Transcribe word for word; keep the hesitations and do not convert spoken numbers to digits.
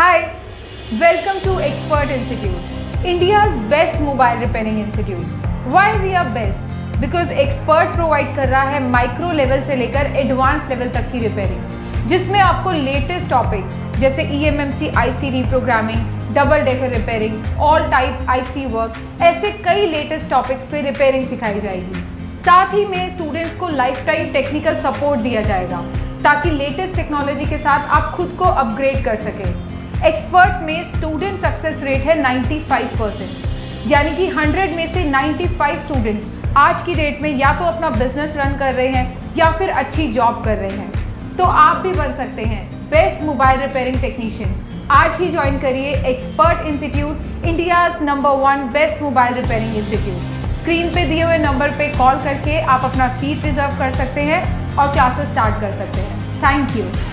Hi, welcome to Expert Institute, India's best mobile repairing institute. Why we are best? Because Expert provide कर रहा है micro level से लेकर advance level तक की रिपेयरिंग, जिसमें आपको लेटेस्ट टॉपिक जैसे E M M C I C reprogramming, double decker repairing, all type I C work, ऐसे कई लेटेस्ट टॉपिक्स पे रिपेयरिंग सिखाई जाएगी। साथ ही में स्टूडेंट्स को लाइफ टाइम टेक्निकल सपोर्ट दिया जाएगा ताकि लेटेस्ट टेक्नोलॉजी के साथ आप खुद को अपग्रेड कर सकें। एक्सपर्ट में स्टूडेंट सक्सेस रेट है पचानवे परसेंट, यानी कि सौ में से पचानवे स्टूडेंट्स आज की डेट में या तो अपना बिजनेस रन कर रहे हैं या फिर अच्छी जॉब कर रहे हैं। तो आप भी बन सकते हैं बेस्ट मोबाइल रिपेयरिंग टेक्नीशियन। आज ही ज्वाइन करिए expert institute, India's number one best mobile repairing institute. Screen पे दिए हुए नंबर पे कॉल करके आप अपना सीट रिजर्व कर सकते हैं और क्लासेस स्टार्ट कर सकते हैं। Thank you.